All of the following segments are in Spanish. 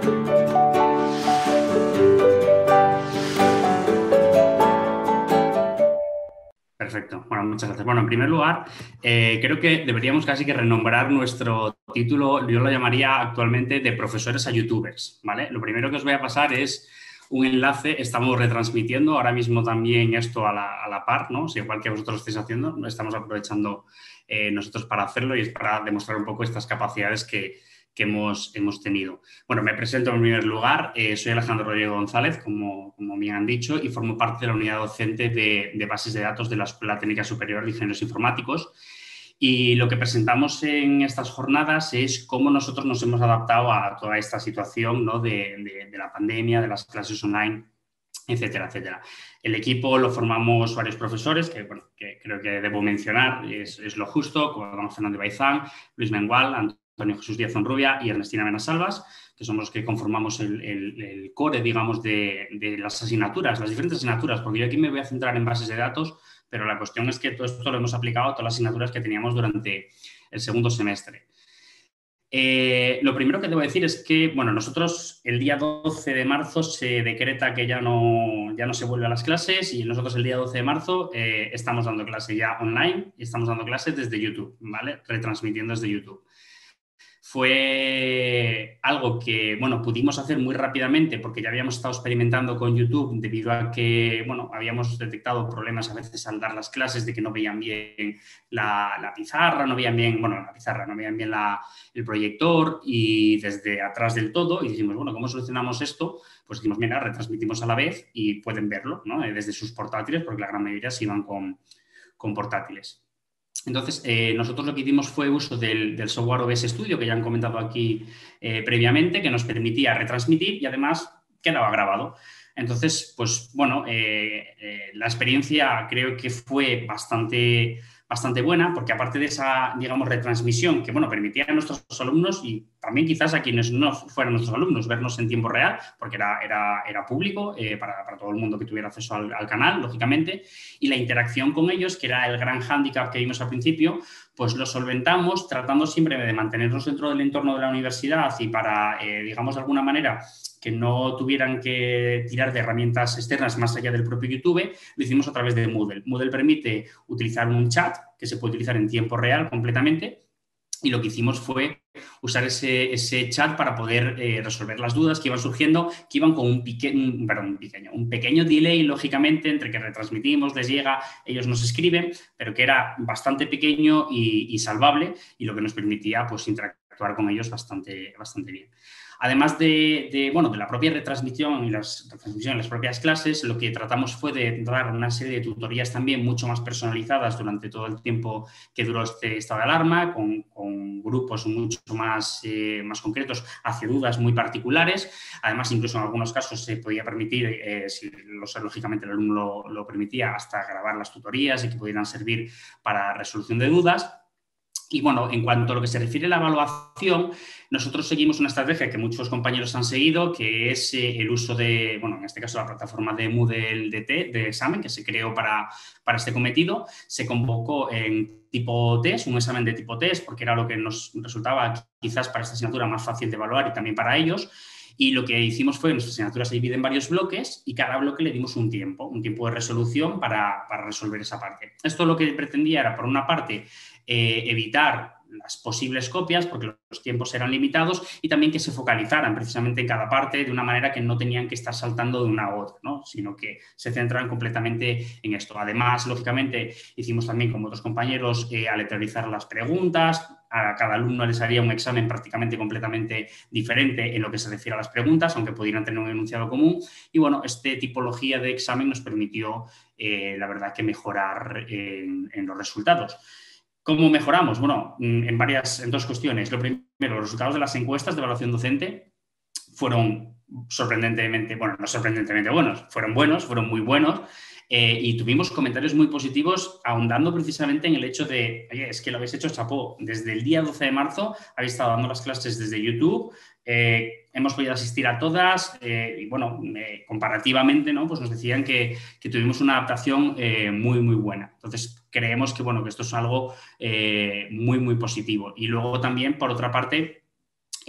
Perfecto. Bueno, muchas gracias. Bueno, en primer lugar, creo que deberíamos casi que renombrar nuestro título, yo lo llamaría actualmente de profesores a youtubers, ¿vale? Lo primero que os voy a pasar es un enlace, estamos retransmitiendo ahora mismo también esto a la par, ¿no? O sea, igual que vosotros estáis haciendo, estamos aprovechando nosotros para hacerlo y es para demostrar un poco estas capacidades que hemos tenido. Bueno, me presento en primer lugar, soy Alejandro Rodrigo González, como bien han dicho, y formo parte de la unidad docente de bases de datos de la Escuela Técnica Superior de Ingenieros Informáticos. Y lo que presentamos en estas jornadas es cómo nosotros nos hemos adaptado a toda esta situación, ¿no? de la pandemia, de las clases online, etcétera, etcétera. El equipo lo formamos varios profesores, que creo que debo mencionar, es lo justo, como Fernando Baizán, Luis Mengual, Antonio Jesús Díaz Onrubia y Ernestina Menasalvas, que somos los que conformamos el core, digamos, de las asignaturas, las diferentes asignaturas, porque yo aquí me voy a centrar en bases de datos, pero la cuestión es que todo esto lo hemos aplicado a todas las asignaturas que teníamos durante el segundo semestre. Lo primero que debo decir es que, bueno, nosotros el día 12 de marzo se decreta que ya no se vuelve a las clases y nosotros el día 12 de marzo estamos dando clase ya online y estamos dando clases desde YouTube, ¿vale? Retransmitiendo desde YouTube. Fue algo que, bueno, pudimos hacer muy rápidamente porque ya habíamos estado experimentando con YouTube debido a que, bueno, habíamos detectado problemas a veces al dar las clases de que no veían bien la pizarra, no veían bien, bueno, la pizarra, no veían bien el proyector y desde atrás del todo y dijimos, bueno, ¿cómo solucionamos esto? Pues dijimos, mira, retransmitimos a la vez y pueden verlo, ¿no? Desde sus portátiles, porque la gran mayoría se iban con portátiles. Entonces, nosotros lo que hicimos fue uso del software OBS Studio, que ya han comentado aquí previamente, que nos permitía retransmitir y además quedaba grabado. Entonces, pues bueno, la experiencia creo que fue bastante buena, porque aparte de esa, digamos, retransmisión que, bueno, permitía a nuestros alumnos y también quizás a quienes no fueran nuestros alumnos vernos en tiempo real, porque era público para todo el mundo que tuviera acceso al canal, lógicamente, y la interacción con ellos, que era el gran hándicap que vimos al principio, pues lo solventamos tratando siempre de mantenernos dentro del entorno de la universidad y para, digamos, de alguna manera que no tuvieran que tirar de herramientas externas más allá del propio YouTube, lo hicimos a través de Moodle. Moodle permite utilizar un chat que se puede utilizar en tiempo real completamente y lo que hicimos fue usar ese chat para poder resolver las dudas que iban surgiendo, que iban con un pequeño delay, lógicamente, entre que retransmitimos, les llega, ellos nos escriben, pero que era bastante pequeño y salvable y lo que nos permitía pues, interactuar con ellos bastante bien. Además de la propia retransmisión y las propias clases, lo que tratamos fue de dar una serie de tutorías también mucho más personalizadas durante todo el tiempo que duró este estado de alarma, con grupos mucho más concretos hacia dudas muy particulares. Además, incluso en algunos casos se podía permitir, lógicamente el alumno lo permitía, hasta grabar las tutorías y que pudieran servir para resolución de dudas. Y bueno, en cuanto a lo que se refiere a la evaluación, nosotros seguimos una estrategia que muchos compañeros han seguido, que es el uso de, bueno, en este caso la plataforma de Moodle de examen, que se creó para este cometido. Se convocó en tipo test, un examen de tipo test, porque era lo que nos resultaba quizás para esta asignatura más fácil de evaluar y también para ellos. Y lo que hicimos fue, nuestra asignatura se divide en varios bloques y cada bloque le dimos un tiempo de resolución para resolver esa parte. Esto lo que pretendía era, por una parte, evitar las posibles copias, porque los tiempos eran limitados, y también que se focalizaran precisamente en cada parte de una manera que no tenían que estar saltando de una a otra, ¿no? Sino que se centran completamente en esto. Además, lógicamente, hicimos también con otros compañeros aleatorizar las preguntas. A cada alumno les haría un examen prácticamente completamente diferente en lo que se refiere a las preguntas, aunque pudieran tener un enunciado común. Y bueno, esta tipología de examen nos permitió, la verdad, que mejorar en los resultados. ¿Cómo mejoramos? Bueno, en dos cuestiones. Lo primero, los resultados de las encuestas de evaluación docente fueron sorprendentemente, bueno, no sorprendentemente buenos, fueron muy buenos y tuvimos comentarios muy positivos ahondando precisamente en el hecho de, oye, es que lo habéis hecho chapó. Desde el día 12 de marzo habéis estado dando las clases desde YouTube, hemos podido asistir a todas y, bueno, comparativamente, ¿no? Pues nos decían que tuvimos una adaptación muy buena. Entonces, creemos que, bueno, que esto es algo muy positivo. Y luego también, por otra parte,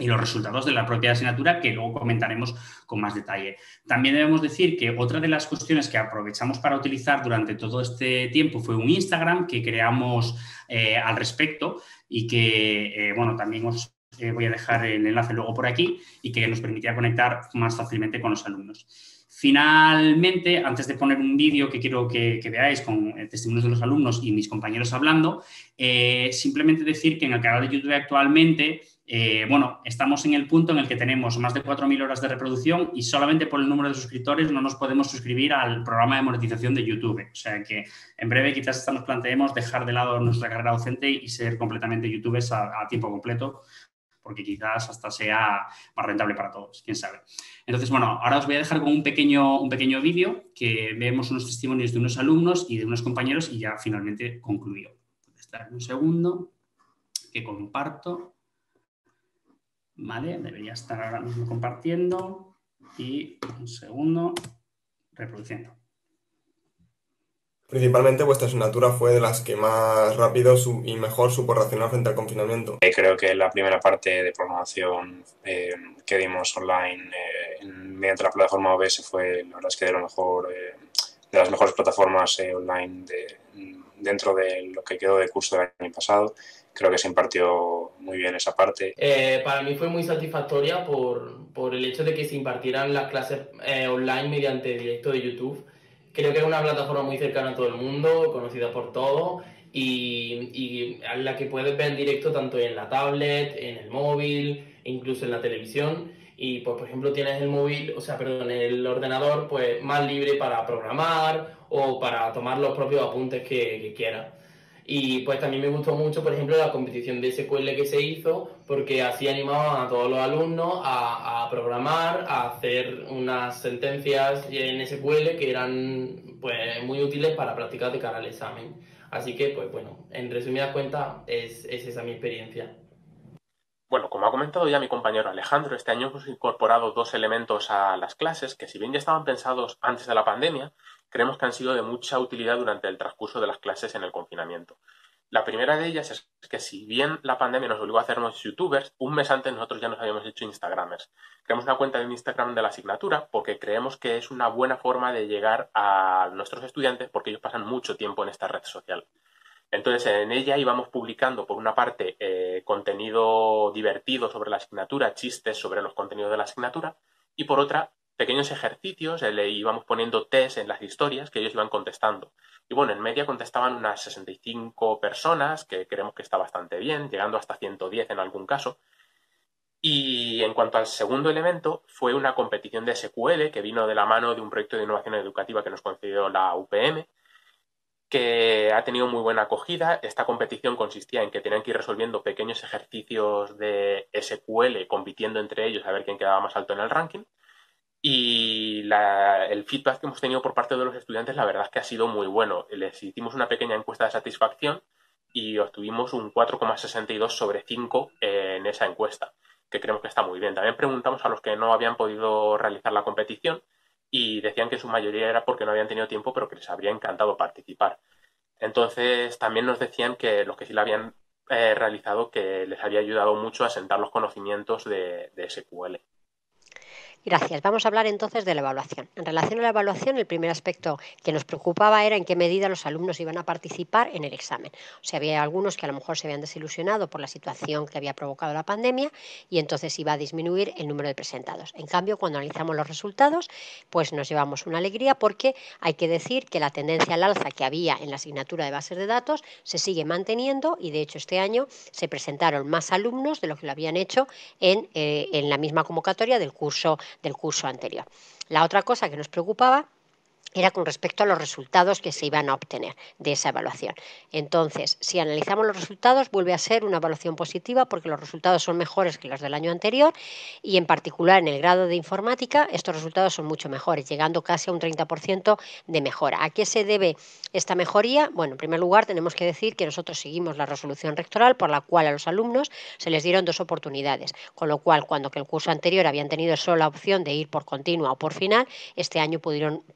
y los resultados de la propia asignatura, que luego comentaremos con más detalle. También debemos decir que otra de las cuestiones que aprovechamos para utilizar durante todo este tiempo fue un Instagram que creamos al respecto y que, bueno, también os voy a dejar el enlace luego por aquí, y que nos permitía conectar más fácilmente con los alumnos. Finalmente, antes de poner un vídeo que quiero que veáis con testimonios de los alumnos y mis compañeros hablando, simplemente decir que en el canal de YouTube actualmente, bueno, estamos en el punto en el que tenemos más de 4.000 horas de reproducción y solamente por el número de suscriptores no nos podemos suscribir al programa de monetización de YouTube. O sea que en breve quizás nos planteemos dejar de lado nuestra carrera docente y ser completamente youtubers a tiempo completo, porque quizás hasta sea más rentable para todos, quién sabe. Entonces, bueno, ahora os voy a dejar con un pequeño vídeo que vemos unos testimonios de unos alumnos y de unos compañeros y ya finalmente concluyo. Esperad un segundo, que comparto. Vale, debería estar ahora mismo compartiendo y un segundo, reproduciendo. Principalmente vuestra asignatura fue de las que más rápido y mejor supo reaccionar frente al confinamiento. Creo que la primera parte de programación que dimos online mediante la plataforma OBS fue, la verdad es que de lo mejor, de las mejores plataformas online dentro de lo que quedó del curso del año pasado. Creo que se impartió muy bien esa parte. Para mí fue muy satisfactoria por el hecho de que se impartieran las clases online mediante directo de YouTube. Creo que es una plataforma muy cercana a todo el mundo, conocida por todos, y en la que puedes ver en directo tanto en la tablet, en el móvil, incluso en la televisión. Y pues, por ejemplo, tienes el móvil, el ordenador, pues más libre para programar o para tomar los propios apuntes que quieras. Y pues también me gustó mucho, por ejemplo, la competición de SQL que se hizo, porque así animaban a todos los alumnos a programar, a hacer unas sentencias en SQL que eran pues muy útiles para practicar de cara al examen. Así que, pues bueno, en resumidas cuentas, es esa mi experiencia. Bueno, como ha comentado ya mi compañero Alejandro, este año hemos incorporado 2 elementos a las clases que, si bien ya estaban pensados antes de la pandemia, creemos que han sido de mucha utilidad durante el transcurso de las clases en el confinamiento. La primera de ellas es que, si bien la pandemia nos obligó a hacernos youtubers, un mes antes nosotros ya nos habíamos hecho instagramers. Creamos una cuenta de Instagram de la asignatura porque creemos que es una buena forma de llegar a nuestros estudiantes, porque ellos pasan mucho tiempo en esta red social. Entonces, en ella íbamos publicando, por una parte, contenido divertido sobre la asignatura, chistes sobre los contenidos de la asignatura, y por otra, pequeños ejercicios, le íbamos poniendo test en las historias que ellos iban contestando. Y bueno, en media contestaban unas 65 personas, que creemos que está bastante bien, llegando hasta 110 en algún caso. Y en cuanto al segundo elemento, fue una competición de SQL que vino de la mano de un proyecto de innovación educativa que nos concedió la UPM, que ha tenido muy buena acogida. Esta competición consistía en que tenían que ir resolviendo pequeños ejercicios de SQL, compitiendo entre ellos a ver quién quedaba más alto en el ranking. Y el feedback que hemos tenido por parte de los estudiantes, la verdad es que ha sido muy bueno. Les hicimos una pequeña encuesta de satisfacción y obtuvimos un 4,62 sobre 5 en esa encuesta, que creemos que está muy bien. También preguntamos a los que no habían podido realizar la competición y decían que en su mayoría era porque no habían tenido tiempo, pero que les habría encantado participar. Entonces, también nos decían que los que sí la habían realizado, que les había ayudado mucho a asentar los conocimientos de SQL. Gracias. Vamos a hablar entonces de la evaluación. En relación a la evaluación, el primer aspecto que nos preocupaba era en qué medida los alumnos iban a participar en el examen. O sea, había algunos que a lo mejor se habían desilusionado por la situación que había provocado la pandemia y entonces iba a disminuir el número de presentados. En cambio, cuando analizamos los resultados, pues nos llevamos una alegría, porque hay que decir que la tendencia al alza que había en la asignatura de bases de datos se sigue manteniendo, y de hecho este año se presentaron más alumnos de lo que lo habían hecho en la misma convocatoria del curso anterior. La otra cosa que nos preocupaba era con respecto a los resultados que se iban a obtener de esa evaluación. Entonces, si analizamos los resultados, vuelve a ser una evaluación positiva, porque los resultados son mejores que los del año anterior, y en particular en el grado de informática estos resultados son mucho mejores, llegando casi a un 30% de mejora. ¿A qué se debe esta mejoría? Bueno, en primer lugar tenemos que decir que nosotros seguimos la resolución rectoral, por la cual a los alumnos se les dieron 2 oportunidades, con lo cual, cuando que el curso anterior habían tenido solo la opción de ir por continua o por final, este año pudieron realizar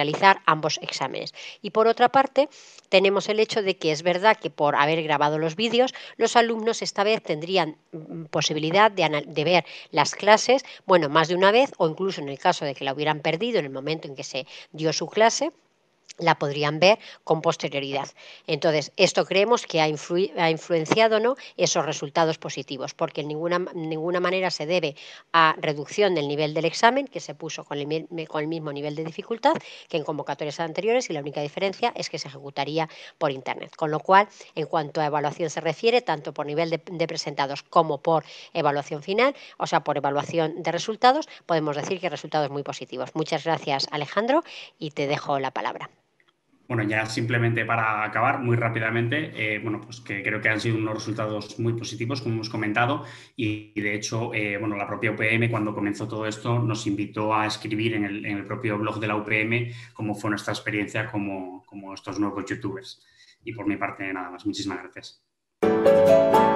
realizar ambos exámenes. Y por otra parte, tenemos el hecho de que es verdad que por haber grabado los vídeos, los alumnos esta vez tendrían posibilidad de ver las clases, bueno, más de una vez, o incluso en el caso de que la hubieran perdido en el momento en que se dio su clase, la podrían ver con posterioridad. Entonces, esto creemos que ha influenciado, ¿no?, esos resultados positivos, porque en ninguna manera se debe a reducción del nivel del examen, que se puso con el mismo nivel de dificultad que en convocatorias anteriores, y la única diferencia es que se ejecutaría por Internet. Con lo cual, en cuanto a evaluación se refiere, tanto por nivel de presentados como por evaluación final, o sea, por evaluación de resultados, podemos decir que resultados muy positivos. Muchas gracias, Alejandro, y te dejo la palabra. Bueno, ya simplemente para acabar muy rápidamente, bueno, pues que creo que han sido unos resultados muy positivos, como hemos comentado, y de hecho, bueno, la propia UPM, cuando comenzó todo esto, nos invitó a escribir en el propio blog de la UPM cómo fue nuestra experiencia como estos nuevos youtubers. Y por mi parte, nada más. Muchísimas gracias.